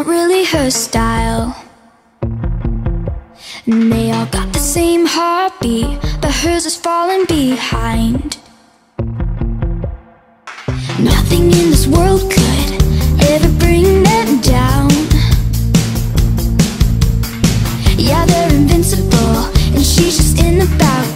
not really her style. And they all got the same heartbeat, but hers is falling behind. Nothing in this world could ever bring them down. Yeah, they're invincible, and she's just in the background.